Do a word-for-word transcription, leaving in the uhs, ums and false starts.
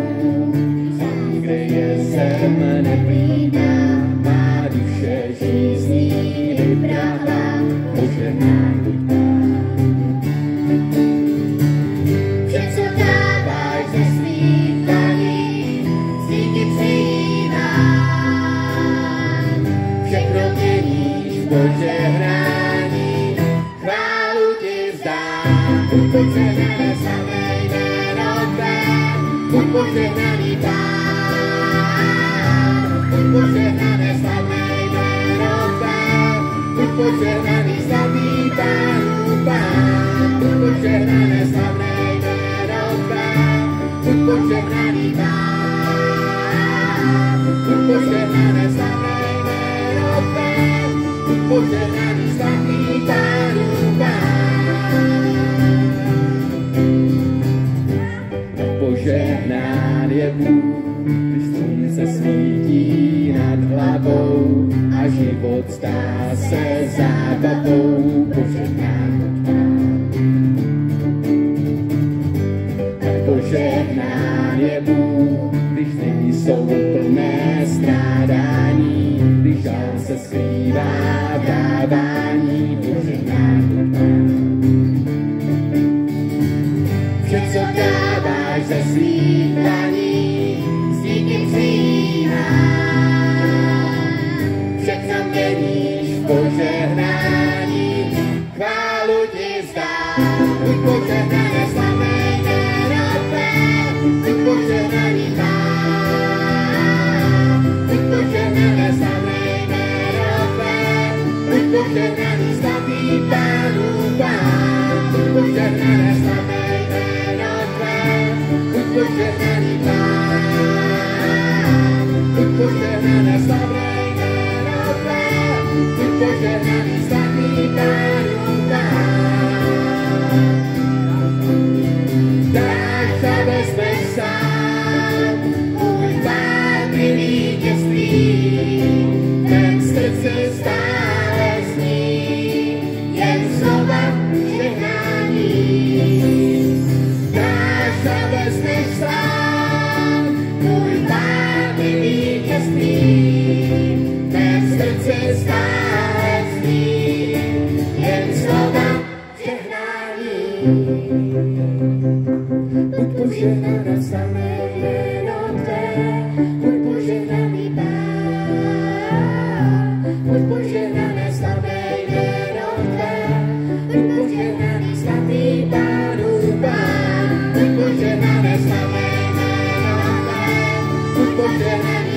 Tam, kde je zem neblídná, má duše žízní vybrala, požehnán buď Pán. Vše, co dáváš ze svých dlaní, z díky přijímám. Všechno měníš v požehnání, chválu ti vzdám. Buď požehnané samé jméno tvé, buď požehnaný Pán. Buď požehnané samé jméno tvé, buď požehnaný slavný Pánu Pán. Buď požehnané slavné jméno tvé, buď požehnaný Pán. Buď požehnané slavné jméno tvé, buď požehnaný slavný Pánu Pán. Požehnán je Bůh, když slunce svítí nad hlavou a život stá se zábavou. Požehnán buď Pán. Požehnán je Bůh, když dny jsou plné strádání, když žal se skrývá v dávání. Požehnán buď Pán. Vše, co dáváš ze svých dlaní, s díky přijímám. Všechno měníš v požehnání, chválu ti vzdám. Buď požehnané slavné jméno tvé, buď požehnaný Pán. Buď požehnané slavné jméno tvé, buď požehnaný slavný Pánu Pán. Buď požehnané slavné jméno tvé, buď požehnaný Pán. Buď požehnané slavné jméno tvé, buď požehnaný slavný Pánu Pán. Dáš a vezmeš sám, můj Pán mi vítězství, ten srdce stále zní, jen slova žehnání. Dáš a vezmeš sám, můj Pán mi vítězství, ten srdce stále zní, jen slova žehnání. Buď požehnané samé jméno tvé, buď požehnaný Pán. Buď požehnané samé jméno tvé, buď požehnaný slavný Pánu Pán. Buď požehnané samé jméno tvé, buď požehnaný